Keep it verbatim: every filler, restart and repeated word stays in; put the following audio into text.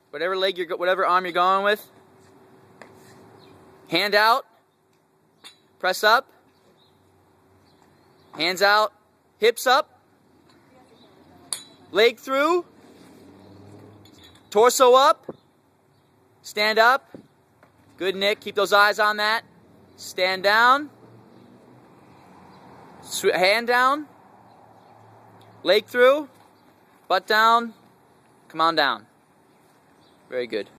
whatever leg you're, whatever arm you're going with. Hand out, press up, hands out, hips up, leg through, torso up, stand up. Good, Nick. Keep those eyes on that. Stand down, hand down, leg through, butt down, come on down. Very good.